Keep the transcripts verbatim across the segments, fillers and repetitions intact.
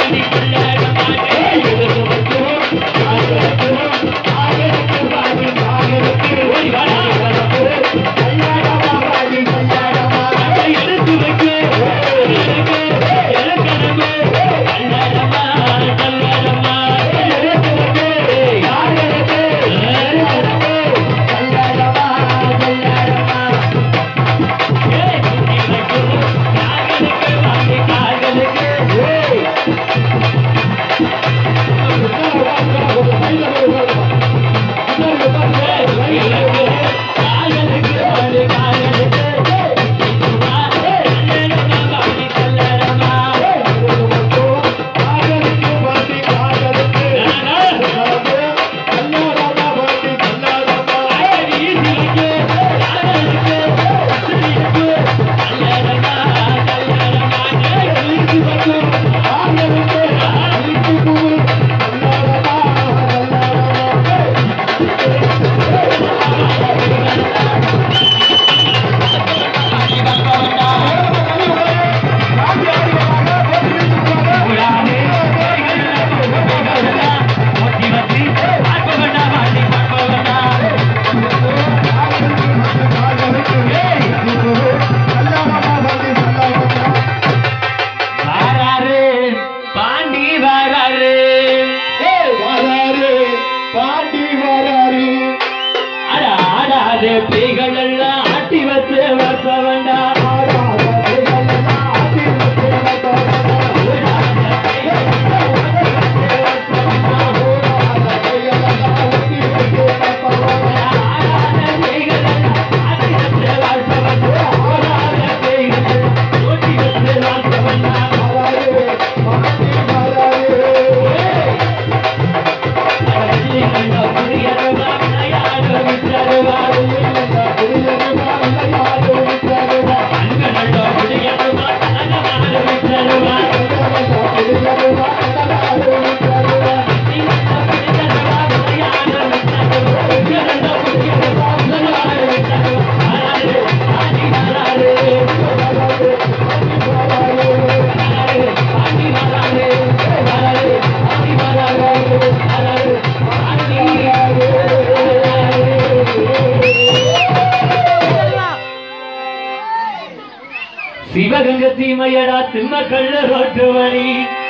சிவகங்க சீமையடா சிம்ம கள்ள ரோட்டு வழி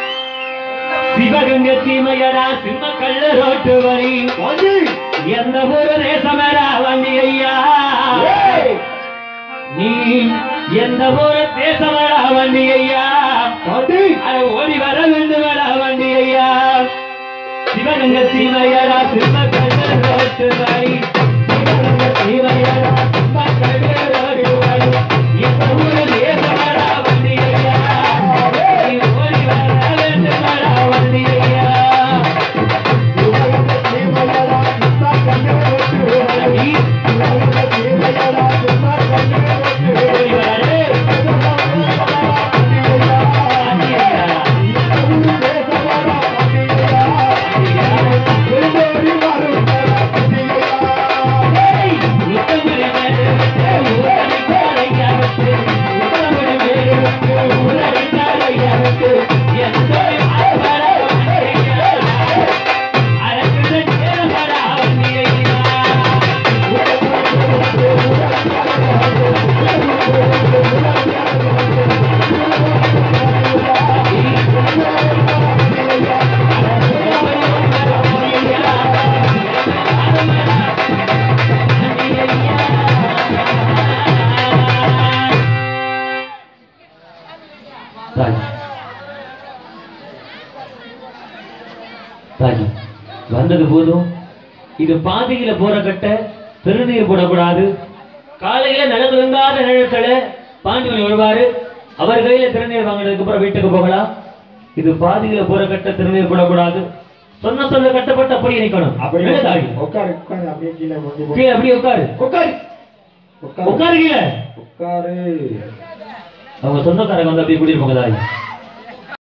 சிவகங்க சீமையடா சிம்ம கள்ள ரோட்டு வழி எந்த ஒரு தேசமடா வண்டி ஐயா நீ எந்த ஒரு தேசமடா வண்டி ஐயா ஓடி வர வேண்டுமடா வண்டி ஐயா சிவகங்க சீமையடா சிம்ம கள்ள ரோட்டு வழி சிவகங்க சீமையடா சிம்ம கள்ள ரோட்டு வழி எந்த ஒரு தேசமடா வண்டி ஐயா நீ ஓடி வர வேண்டுமடா வண்டி ஐயா சிவகங்க சீமையடா சிம்ம கள்ள ரோட்டு வழி சிவகங்க சீமையடா சிம்ம கள்ள ரோட்டு வழி வந்தது போதும் இது பாதையில போற கட்ட திருநீர் போடக்கூடாது காலையில நடந்திருந்தாத நிழத்துல பாண்டியன் வருவாரு அவர் கையில திருநீர் வாங்கினதுக்கு அப்புறம் வீட்டுக்கு போகலாம் இது பாதையில போற கட்ட திருநீர் போடக்கூடாது சொன்ன சொல்ல கட்டப்பட்ட அப்படியே நிக்கணும் உட்காரு உட்காரு அப்படியே கீழே கீழே அப்படியே உட்காரு உட்காரு உட்காரு கீழே உட்காரு அவங்க சொந்தக்காரங்க வந்து அப்படியே கூட்டிட்டு போகலாம்